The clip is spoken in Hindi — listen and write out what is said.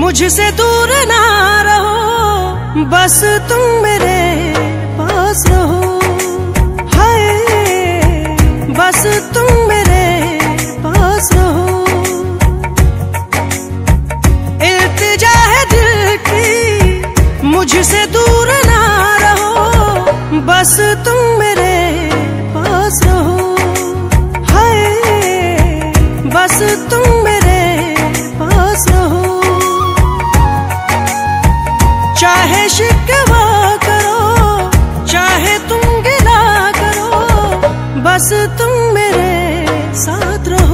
मुझसे दूर ना रहो, बस तुम मेरे पास रहो। हाय, बस तुम मेरे पास रहो। इल्तिजा है दिल की, मुझसे दूर ना रहो, बस तुम मेरे पास रहो। हाय, बस तुम मेरे पास रहो। चाहे शिकवा करो, चाहे तुम गिला करो, बस तुम मेरे साथ रहो।